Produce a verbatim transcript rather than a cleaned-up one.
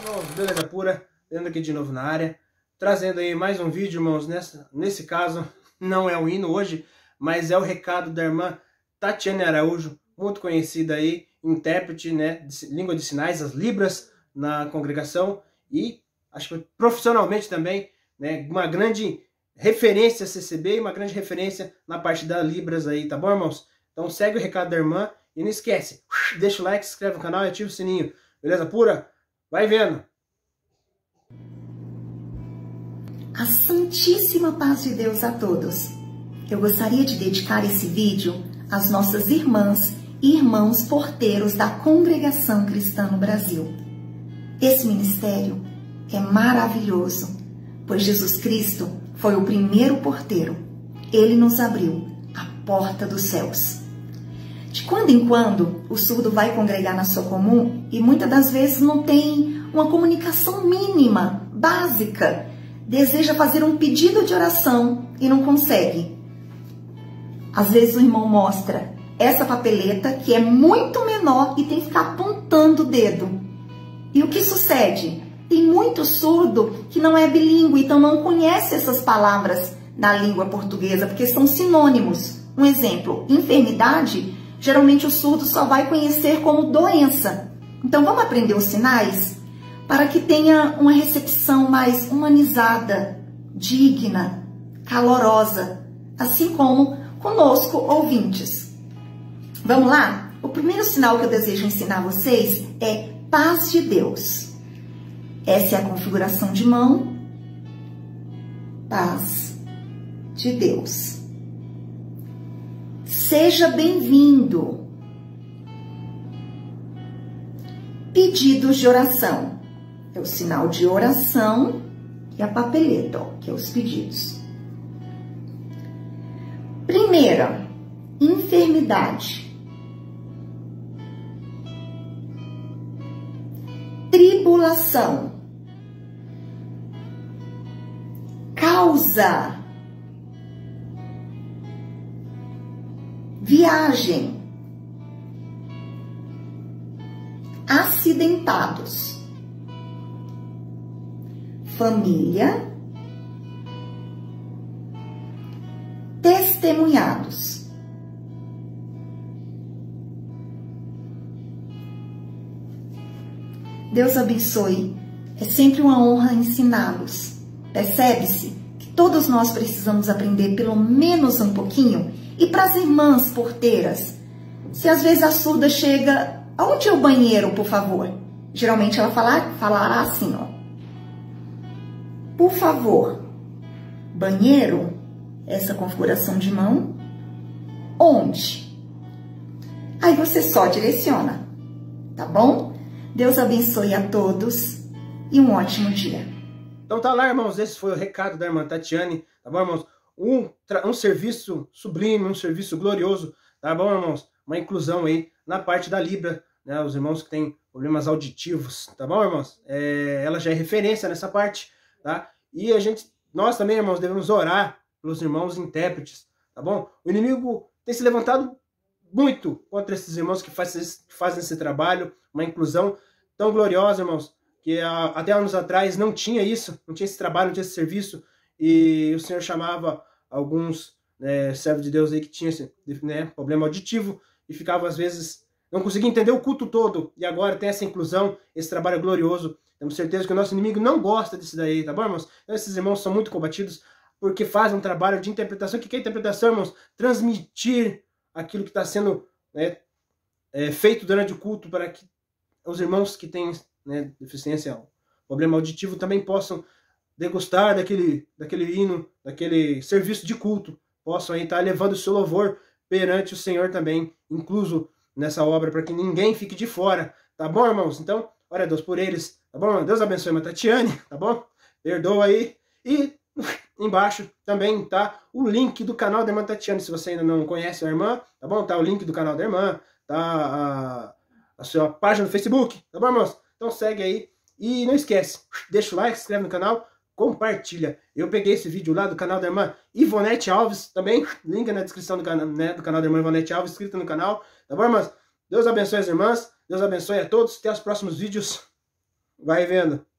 Irmãos, beleza pura, vendo aqui de novo na área, trazendo aí mais um vídeo, irmãos. Nessa, nesse caso, não é o hino hoje, mas é o recado da irmã Tatiane Araújo, muito conhecida aí, intérprete, né, de língua de sinais, as Libras, na congregação, e acho que profissionalmente também, né, uma grande referência C C B e uma grande referência na parte da Libras aí, tá bom, irmãos? Então segue o recado da irmã e não esquece, deixa o like, se inscreve no canal e ativa o sininho, beleza pura? Vai vendo! A Santíssima Paz de Deus a todos. Eu gostaria de dedicar esse vídeo às nossas irmãs e irmãos porteiros da Congregação Cristã no Brasil. Esse ministério é maravilhoso, pois Jesus Cristo foi o primeiro porteiro. Ele nos abriu a porta dos céus. De quando em quando, o surdo vai congregar na sua comum e muitas das vezes não tem uma comunicação mínima, básica. Deseja fazer um pedido de oração e não consegue. Às vezes o irmão mostra essa papeleta que é muito menor e tem que ficar apontando o dedo. E o que sucede? Tem muito surdo que não é bilíngue, então não conhece essas palavras na língua portuguesa, porque são sinônimos. Um exemplo, enfermidade, geralmente o surdo só vai conhecer como doença. Então vamos aprender os sinais para que tenha uma recepção mais humanizada, digna, calorosa, assim como conosco, ouvintes. Vamos lá? O primeiro sinal que eu desejo ensinar a vocês é paz de Deus. Essa é a configuração de mão. Paz de Deus. Seja bem-vindo. Pedidos de oração. É o sinal de oração e a papeleta, ó, que é os pedidos. Primeira, enfermidade. Tribulação. Causa. Viagem. Acidentados. Família. Testemunhados. Deus abençoe. É sempre uma honra ensiná-los. Percebe-se que todos nós precisamos aprender pelo menos um pouquinho. E para as irmãs porteiras, se às vezes a surda chega, aonde é o banheiro, por favor? Geralmente ela falar, falará assim, ó. Por favor, banheiro, essa configuração de mão, onde? Aí você só direciona, tá bom? Deus abençoe a todos e um ótimo dia. Então tá lá, irmãos, esse foi o recado da irmã Tatiane, tá bom, irmãos? Um, um serviço sublime, um serviço glorioso, tá bom, irmãos? Uma inclusão aí na parte da Libra, né? Os irmãos que têm problemas auditivos, tá bom, irmãos? É, ela já é referência nessa parte, tá? E a gente, nós também, irmãos, devemos orar pelos irmãos intérpretes, tá bom? O inimigo tem se levantado muito contra esses irmãos que fazem esse, fazem esse trabalho, uma inclusão tão gloriosa, irmãos, que a, até anos atrás não tinha isso, não tinha esse trabalho, não tinha esse serviço, e o Senhor chamava alguns né, servos de Deus aí que tinham esse né, problema auditivo e ficava às vezes, não conseguia entender o culto todo, e agora tem essa inclusão, esse trabalho glorioso. Temos certeza que o nosso inimigo não gosta disso daí, tá bom, irmãos? Então, esses irmãos são muito combatidos porque fazem um trabalho de interpretação. O que é interpretação, irmãos? Transmitir aquilo que está sendo né, é, feito durante o culto para que os irmãos que têm né, deficiência, problema auditivo, também possam degustar daquele, daquele hino, daquele serviço de culto, possam aí estar levando o seu louvor perante o Senhor também, incluso nessa obra, para que ninguém fique de fora, tá bom, irmãos? Então, ora a Deus por eles, tá bom? Deus abençoe a irmã Tatiane, tá bom? Perdoa aí. E embaixo também tá o link do canal da irmã Tatiane, se você ainda não conhece a irmã, tá bom? Tá o link do canal da irmã, tá a, a sua página no Facebook, tá bom, irmãos? Então segue aí e não esquece, deixa o like, se inscreve no canal, compartilha. Eu peguei esse vídeo lá do canal da irmã Ivonete Alves, também, link na descrição do, cana né, do canal da irmã Ivonete Alves, inscrita no canal, tá bom, irmãs? Deus abençoe as irmãs, Deus abençoe a todos, até os próximos vídeos. Vai vendo.